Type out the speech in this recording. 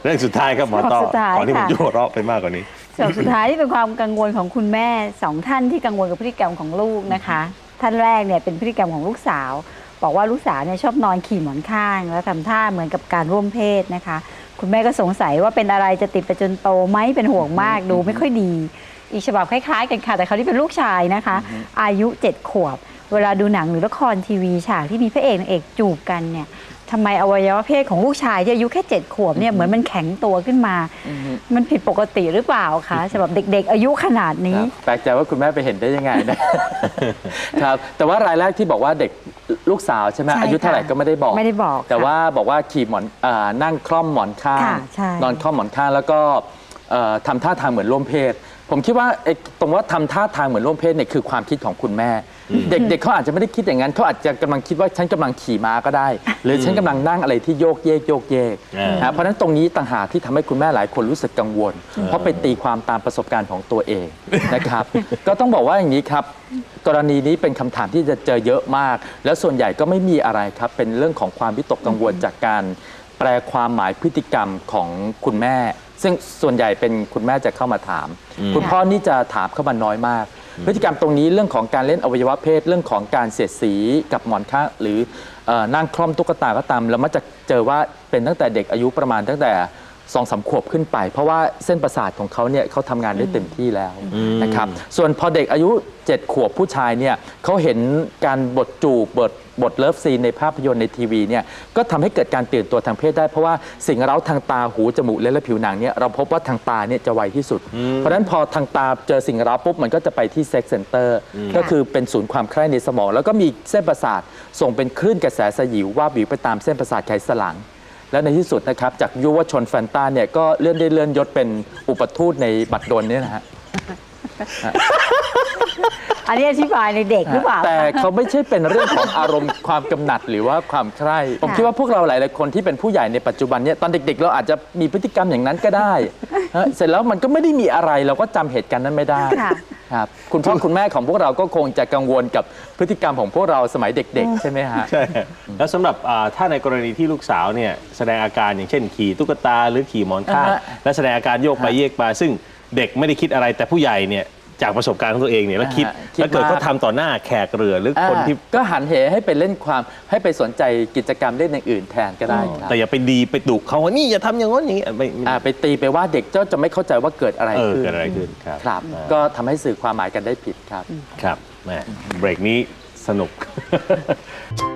เรื่องสุดท้ายครับหมอต้อก่อนที่ผมจะหัวเราะไปมากกว่านี้ฉบับสุดท้ายที่เป็นความกังวลของคุณแม่2 ท่านที่กังวลกับพฤติกรรมของลูกนะคะท่านแรกเนี่ยเป็นพฤติกรรมของลูกสาวบอกว่าลูกสาวเนี่ยชอบนอนขี่หมอนข้างแล้วทำท่าเหมือนกับการร่วมเพศนะคะคุณแม่ก็สงสัยว่าเป็นอะไรจะติดไปจนโตไหมเป็นห่วงมากดูไม่ค่อยดีอีกฉบับคล้ายๆกันค่ะแต่เขาที่เป็นลูกชายนะคะอายุ7 ขวบเวลาดูหนังหรือละครทีวีฉากที่มีพระเอกนางเอกจูบกันเนี่ยทำไมอวัยวะเพศของลูกชายที่อายุแค่7 ขวบเนี่ยเหมือนมันแข็งตัวขึ้นมามันผิดปกติหรือเปล่าคะสำหรับเด็กๆอายุขนาดนี้แปลกใจว่าคุณแม่ไปเห็นได้ยังไงนะครับแต่ว่ารายแรกที่บอกว่าเด็กลูกสาวใช่ไหมอายุเท่าไหร่ก็ไม่ได้บอกแต่ว่าบอกว่าขี่หมอนนั่งคล่อมหมอนข้างนอนคล่อมหมอนข้างแล้วก็ทำท่าทางเหมือนร่วมเพศผมคิดว่าตรงว่าทำท่าทางเหมือนร่วมเพศเนี่ยคือความคิดของคุณแม่เด็กๆเขาอาจจะไม่ได้คิดอย่างนั้นเขาอาจจะกำลังคิดว่าฉันกำลังขี่ม้าก็ได้หรือฉันกำลังนั่งอะไรที่โยกเยกเพราะฉะนั้นตรงนี้ต่างหากที่ทำให้คุณแม่หลายคนรู้สึกกังวลเพราะไปตีความตามประสบการณ์ของตัวเองนะครับก็ต้องบอกว่าอย่างนี้ครับกรณีนี้เป็นคำถามที่จะเจอเยอะมากแล้วส่วนใหญ่ก็ไม่มีอะไรครับเป็นเรื่องของความวิตกกังวลจากการแปลความหมายพฤติกรรมของคุณแม่ซึ่งส่วนใหญ่เป็นคุณแม่จะเข้ามาถามคุณพ่อนี่จะถามเข้ามาน้อยมากพฤติกรรมตรงนี้เรื่องของการเล่นอวัยวะเพศเรื่องของการเสียดสีกับหมอนข้างหรือนั่งคล่อมตุ๊กตาก็ตามเรามักจะเจอว่าเป็นตั้งแต่เด็กอายุประมาณตั้งแต่2-3 ขวบขึ้นไปเพราะว่าเส้นประสาทของเขาเนี่ยเขาทำงานได้เต็มที่แล้วนะครับส่วนพอเด็กอายุ7 ขวบผู้ชายเนี่ยเขาเห็นการบทจูบบทเลิฟซีนในภาพยนตร์ในทีวีเนี่ยก็ทำให้เกิดการตื่นตัวทางเพศได้เพราะว่าสิ่งเร้าทางตาหูจมูกและผิวหนังเนี่ยเราพบว่าทางตาเนี่ยจะไวที่สุดเพราะฉะนั้นพอทางตาเจอสิ่งเร้าปุ๊บมันก็จะไปที่เซ็กเซนเตอร์ก็คือเป็นศูนย์ความใคร่ในสมองแล้วก็มีเส้นประสาทส่งเป็นคลื่นกระแสสยิวว่าบวิวไปตามเส้นประสาทไขสันหลังและในที่สุดนะครับจากยุวชนแฟนตาเนี่ยก็เลื่อนยศเป็นอุปทูตในบัตรดลเนี่ยนะฮะอันนี้อธิบายในเด็กหรือเปล่าแต่เขาไม่ใช่เป็นเรื่องของอารมณ์ความกำหนัดหรือว่าความใคร่ผมคิดว่าพวกเราหลายๆคนที่เป็นผู้ใหญ่ในปัจจุบันเนี่ยตอนเด็กๆเราอาจจะมีพฤติกรรมอย่างนั้นก็ได้เสร็จแล้วมันก็ไม่ได้มีอะไรเราก็จำเหตุการณ์นั้นไม่ได้ครับคุณพ่อคุณแม่ของพวกเราก็คงจะกังวลกับพฤติกรรมของพวกเราสมัยเด็กๆใช่ไหมฮะใช่แล้วสำหรับถ้าในกรณีที่ลูกสาวเนี่ยแสดงอาการอย่างเช่นขี่ตุ๊กตาหรือขี่หมอนข้างและแสดงอาการโยกไปเยกมาซึ่งเด็กไม่ได้คิดอะไรแต่ผู้ใหญ่เนี่ยจากประสบการณ์ของตัวเองเนี่ยแล้วคิดแล้วเกิดเขาทำต่อหน้าแขกเรือหรือคนที่ก็หันเหให้ไปเล่นความให้ไปสนใจกิจกรรมเล่นอย่างอื่นแทนก็ได้ครับแต่อย่าไปดีไปดุเขาว่านี่อย่าทำอย่างนั้นอย่างนี้ไปตีไปว่าเด็กจะไม่เข้าใจว่าเกิดอะไรขึ้นครับก็ทำให้สื่อความหมายกันได้ผิดครับครับแม่เบรกนี้สนุก